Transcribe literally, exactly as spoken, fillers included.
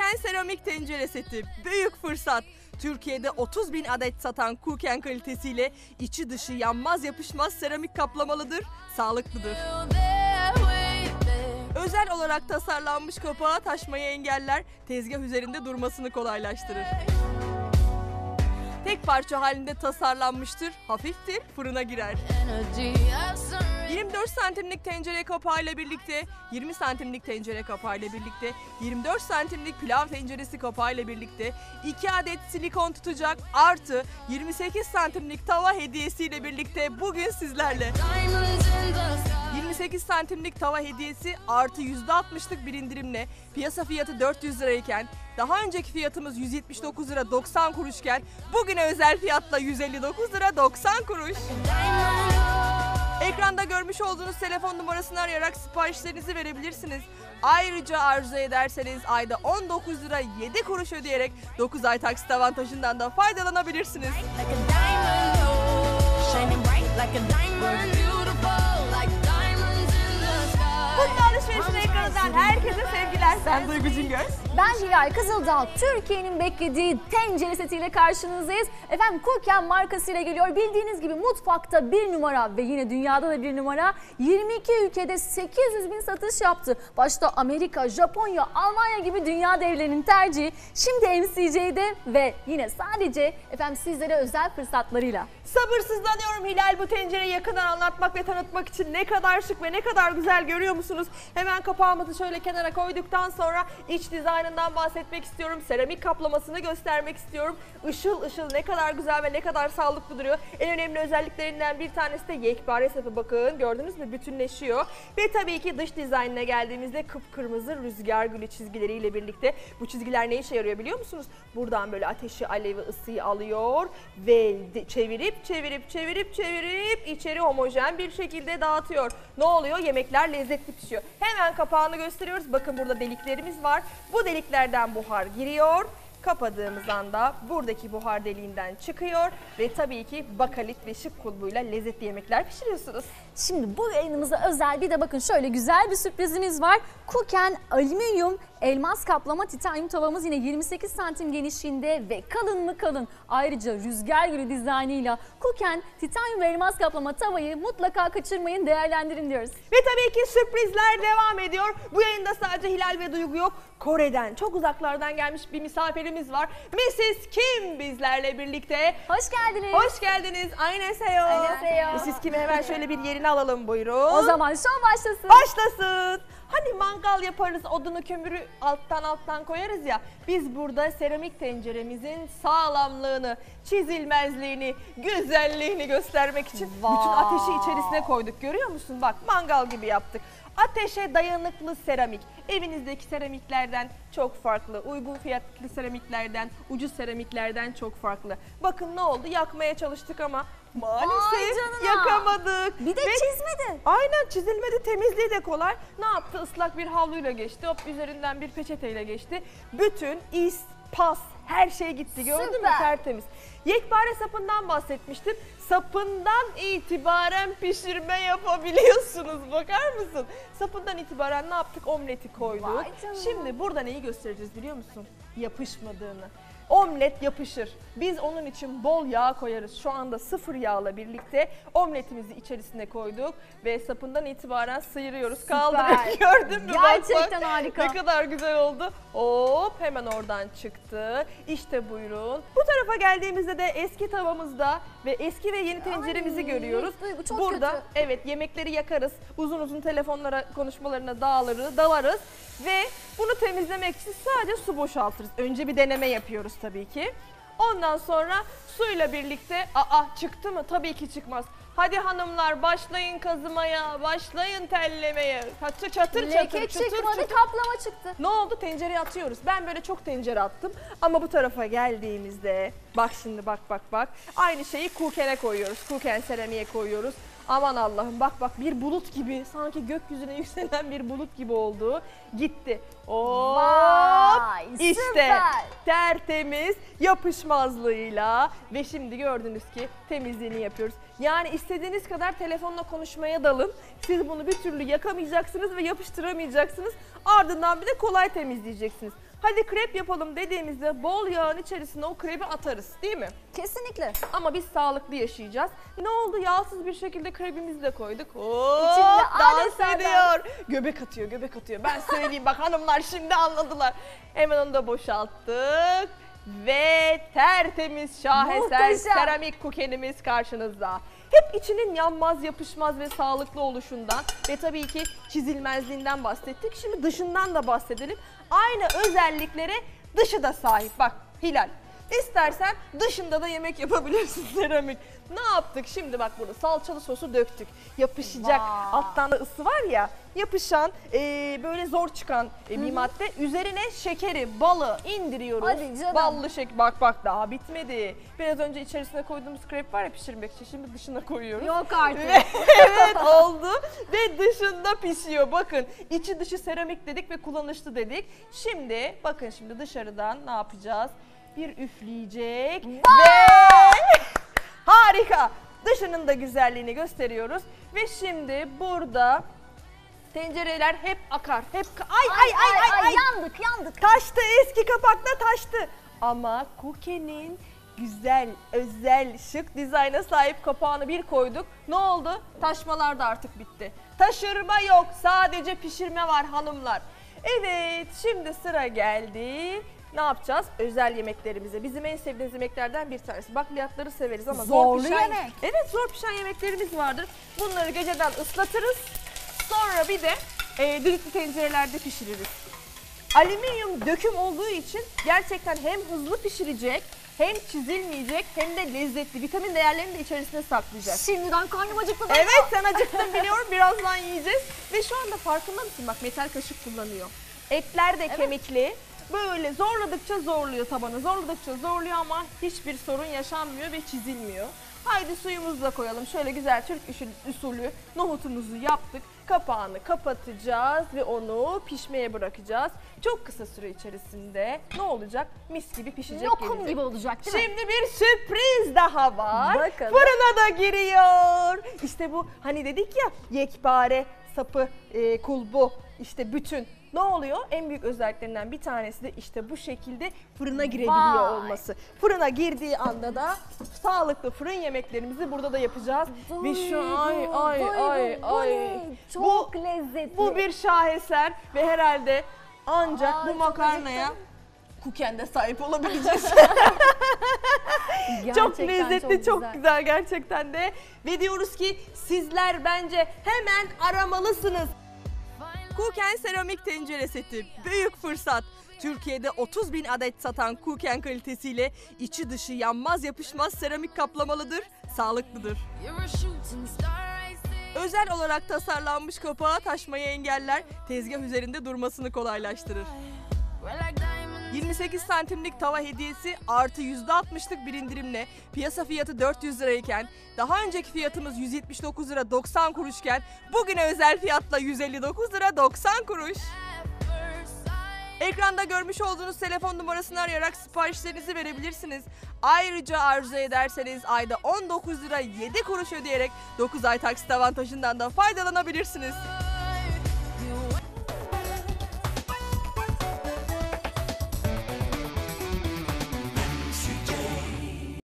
Kuken seramik tencere seti. Büyük fırsat. Türkiye'de otuz bin adet satan Kuken kalitesiyle içi dışı yanmaz yapışmaz seramik kaplamalıdır, sağlıklıdır. Özel olarak tasarlanmış kapağı taşmayı engeller, tezgah üzerinde durmasını kolaylaştırır. Tek parça halinde tasarlanmıştır, hafiftir, fırına girer. yirmi dört santimlik tencere kapağıyla birlikte, yirmi santimlik tencere kapağıyla birlikte, yirmi dört santimlik pilav tenceresi kapağıyla birlikte, iki adet silikon tutacak artı yirmi sekiz santimlik tava hediyesiyle birlikte bugün sizlerle. yirmi sekiz santimlik tava hediyesi artı yüzde altmışlık bir indirimle piyasa fiyatı dört yüz lirayken, daha önceki fiyatımız yüz yetmiş dokuz lira doksan kuruşken bugüne özel fiyatla yüz elli dokuz lira doksan kuruş. Ekranda görmüş olduğunuz telefon numarasını arayarak siparişlerinizi verebilirsiniz. Ayrıca arzu ederseniz ayda on dokuz lira yedi kuruş ödeyerek dokuz ay taksit avantajından da faydalanabilirsiniz. Kutlu alışverişin ekranından herkese sevgiler. Ben Duygu Cingöz. Ben Hilal Kızıldağ. Türkiye'nin beklediği tencere setiyle karşınızdayız. Efendim Kuken markasıyla geliyor. Bildiğiniz gibi mutfakta bir numara ve yine dünyada da bir numara. yirmi iki ülkede sekiz yüz bin satış yaptı. Başta Amerika, Japonya, Almanya gibi dünya devlerinin tercihi. Şimdi M C J'de ve yine sadece efendim sizlere özel fırsatlarıyla. Sabırsızlanıyorum Hilal, bu tencereyi yakından anlatmak ve tanıtmak için. Ne kadar şık ve ne kadar güzel, görüyor musunuz? Hemen kapağımızı şöyle kenara koyduktan sonra iç dizaynından bahsetmek istiyorum. Seramik kaplamasını göstermek istiyorum. Işıl ışıl, ne kadar güzel ve ne kadar sağlıklı duruyor. En önemli özelliklerinden bir tanesi de yekpare sapı. Bakın, gördünüz mü? Bütünleşiyor. Ve tabii ki dış dizaynına geldiğimizde kıpkırmızı rüzgar gülü çizgileriyle birlikte. Bu çizgiler ne işe yarıyor biliyor musunuz? Buradan böyle ateşi, alevi, ısıyı alıyor ve çevirip çevirip çevirip çevirip içeri homojen bir şekilde dağıtıyor. Ne oluyor? Yemekler lezzetli pişiyor. Hemen kapağını gösteriyoruz. Bakın burada deliklerimiz var. Bu deliklerden buhar giriyor. Kapadığımız anda buradaki buhar deliğinden çıkıyor ve tabii ki bakalit ve şık kulbuyla lezzetli yemekler pişiriyorsunuz. Şimdi bu yayınımıza özel bir de bakın şöyle güzel bir sürprizimiz var. Kuken alüminyum elmas kaplama titanyum tavamız yine yirmi sekiz santim genişliğinde ve kalın mı kalın. Ayrıca rüzgar gülü dizaynıyla Kuken titanyum ve elmas kaplama tavayı mutlaka kaçırmayın, değerlendirin diyoruz. Ve tabii ki sürprizler devam ediyor. Bu yayında sadece Hilal ve Duygu yok. Kore'den, çok uzaklardan gelmiş bir misafirimiz var. missis Kim bizlerle birlikte. Hoş geldiniz. Hoş geldiniz. Annyeonghaseyo. Annyeonghaseyo. missis Kim'i hemen şöyle bir yerine alalım, buyurun. O zaman şov başlasın. Başlasın. Hani mangal yaparız, odunu kömürü alttan alttan koyarız ya. Biz burada seramik tenceremizin sağlamlığını, çizilmezliğini, güzelliğini göstermek için Vay. bütün ateşi içerisine koyduk. Görüyor musun? Bak, mangal gibi yaptık. Ateşe dayanıklı seramik. Evinizdeki seramiklerden çok farklı. Uygun fiyatlı seramiklerden, ucuz seramiklerden çok farklı. Bakın ne oldu? Yakmaya çalıştık ama maalesef yakamadık. Bir de Ve çizmedi. aynen, çizilmedi. Temizliği de kolay. Ne yaptı? Islak bir havluyla geçti. Hop, üzerinden bir peçeteyle geçti. Bütün iz, pas, her şey gitti. Gördün Süper. mü? Tertemiz. Yekpare sapından bahsetmiştim. Sapından itibaren pişirme yapabiliyorsunuz. Bakar mısın? Sapından itibaren ne yaptık? Omleti koyduk. Vay canına. Şimdi burada neyi göstereceğiz biliyor musun? Yapışmadığını. Omlet yapışır. Biz onun için bol yağ koyarız. Şu anda sıfır yağla birlikte omletimizi içerisine koyduk ve sapından itibaren sıyırıyoruz. Kaldırıyoruz. Gördün mü? Gerçekten bak, bak. harika. Ne kadar güzel oldu. Hop, hemen oradan çıktı. İşte buyurun. Bu tarafa geldiğimizde de eski tavamızda ve eski ve yeni tenceremizi Ay, görüyoruz. Duygu, çok Burada kötü. evet, yemekleri yakarız. Uzun uzun telefonlara, konuşmalarına dağılırız, dalarız ve bunu temizlemek için sadece su boşaltırız. Önce bir deneme yapıyoruz tabii ki. Ondan sonra suyla birlikte, aa çıktı mı? Tabii ki çıkmaz. Hadi hanımlar, başlayın kazımaya, başlayın tellemeye. Çatır çatır Leke çatır çatır çıkmadı, çatır. kaplama çıktı. Ne oldu? Tencereye atıyoruz. Ben böyle çok tencere attım. Ama bu tarafa geldiğimizde, bak şimdi, bak bak bak. Aynı şeyi Kuken'e koyuyoruz. Kuken seramiğe koyuyoruz. Aman Allah'ım, bak bak, bir bulut gibi, sanki gökyüzüne yükselen bir bulut gibi oldu. Gitti. Hop! Vay, İşte süper. tertemiz, yapışmazlığıyla ve şimdi gördünüz ki temizliğini yapıyoruz. Yani istediğiniz kadar telefonla konuşmaya dalın. Siz bunu bir türlü yakamayacaksınız ve yapıştıramayacaksınız. Ardından bir de kolay temizleyeceksiniz. Hadi krep yapalım dediğimizde bol yağın içerisine o krepi atarız değil mi? Kesinlikle. Ama biz sağlıklı yaşayacağız. Ne oldu? Yağsız bir şekilde krebimizi de koyduk. Hop, İçinde dans adeta ediyor. Göbek atıyor, göbek atıyor. Ben söyleyeyim bak, hanımlar şimdi anladılar. Hemen onu da boşalttık. Ve tertemiz şaheser Muhteşem. seramik kukenimiz karşınızda. Hep içinin yanmaz, yapışmaz ve sağlıklı oluşundan ve tabii ki çizilmezliğinden bahsettik. Şimdi dışından da bahsedelim. Aynı özelliklere dışı da sahip. Bak Hilal, İstersen dışında da yemek yapabilirsin seramik. Ne yaptık? Şimdi bak burada salçalı sosu döktük. Yapışacak. Vay. Alttan da ısı var ya. Yapışan, e, böyle zor çıkan e, bir madde. Üzerine şekeri, balı indiriyoruz. Hadi canım. Ballı şeker. Bak bak daha bitmedi. Biraz önce içerisine koyduğumuz krep var ya pişirmek için. Şimdi dışına koyuyoruz. Yok artık. Ve- evet oldu ve dışında pişiyor. Bakın içi dışı seramik dedik ve kullanışlı dedik. Şimdi bakın şimdi dışarıdan ne yapacağız? Bir üfleyecek ve harika. Dışının da güzelliğini gösteriyoruz ve şimdi burada tencereler hep akar. Hep ka- ay ay ay ay, ay. yandık yandık. Taştı, eski kapakta taştı. Ama Kuke'nin güzel, özel, şık dizayna sahip kapağını bir koyduk. Ne oldu? Taşmalar da artık bitti. Taşırma yok, sadece pişirme var hanımlar. Evet, şimdi sıra geldi. Ne yapacağız? Özel yemeklerimize. Bizim en sevdiğimiz yemeklerden bir tanesi. Bakliyatları severiz ama zor Zorlu pişen, yemek. Evet, zor pişen yemeklerimiz vardır. Bunları geceden ıslatırız. Sonra bir de e, düdüklü tencerelerde pişiririz. Alüminyum döküm olduğu için gerçekten hem hızlı pişirecek, hem çizilmeyecek, hem de lezzetli. Vitamin değerlerini de içerisine saklayacak. Şimdiden karnım acıktı. Evet, sen acıktın biliyorum, birazdan yiyeceğiz. Ve şu anda farkında mısın? Bak metal kaşık kullanıyor. Etler de Evet. kemikli. Böyle zorladıkça zorluyor tabanı, zorladıkça zorluyor ama hiçbir sorun yaşanmıyor ve çizilmiyor. Haydi suyumuzu da koyalım. Şöyle güzel Türk usulü nohutumuzu yaptık. Kapağını kapatacağız ve onu pişmeye bırakacağız. Çok kısa süre içerisinde ne olacak? Mis gibi pişecek, Lokum gelecek. gibi olacak değil mi? Şimdi bir sürpriz daha var. Bakalım. Fırına da giriyor. İşte bu hani dedik ya, yekpare, sapı, e, kulbu, işte bütün. Ne oluyor? En büyük özelliklerinden bir tanesi de işte bu şekilde fırına girebiliyor Vay. olması. Fırına girdiği anda da sağlıklı fırın yemeklerimizi burada da yapacağız. Ve şu ay ay Duygu, ay bu ay. ne? Çok lezzetli. Bu bir şaheser ve herhalde ancak Ay, bu çok makarnaya acıktım. Kuken'de sahip olabileceğiz. Gerçekten Çok lezzetli, çok güzel. güzel gerçekten de. Ve diyoruz ki sizler bence hemen aramalısınız. Kuken seramik tencere seti. Büyük fırsat. Türkiye'de otuz bin adet satan Kuken kalitesiyle içi dışı yanmaz yapışmaz seramik kaplamalıdır, sağlıklıdır. Özel olarak tasarlanmış kapağı taşmayı engeller, tezgah üzerinde durmasını kolaylaştırır. yirmi sekiz santimlik tava hediyesi artı yüzde altmışlık bir indirimle piyasa fiyatı dört yüz lirayken daha önceki fiyatımız yüz yetmiş dokuz lira doksan kuruşken bugüne özel fiyatla yüz elli dokuz lira doksan kuruş. Ekranda görmüş olduğunuz telefon numarasını arayarak siparişlerinizi verebilirsiniz. Ayrıca arzu ederseniz ayda on dokuz lira yedi kuruş ödeyerek dokuz ay taksit avantajından da faydalanabilirsiniz.